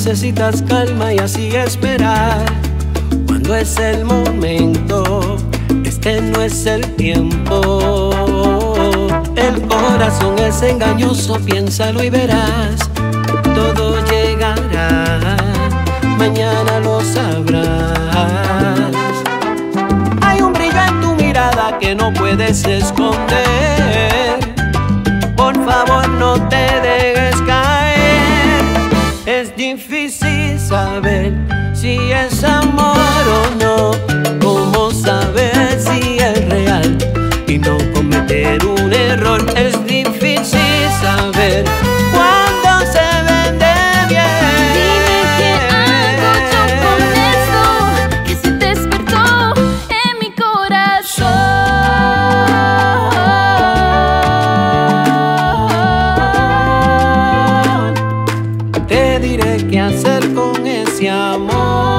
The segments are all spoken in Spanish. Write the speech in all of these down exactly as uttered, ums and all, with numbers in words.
necesitas calma y así esperar. Cuando es el momento, este no es el tiempo. El corazón es engañoso, piénsalo y verás. Todo llegará, mañana lo sabrás. Hay un brillo en tu mirada que no puedes esconder. Por favor, no te dejes caer. Es difícil saber si es amor o no. ¿Cómo saber si es real y no cometer un error? Es difícil saber cuándo se vende bien. Dime qué hago yo con esto que se despertó en mi corazón. Te diré qué hacer con ese amor.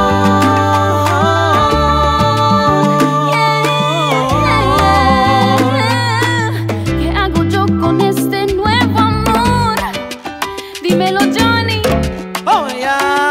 ¿Qué hago yo con este nuevo amor? Dímelo, Johnny. Oh, yeah.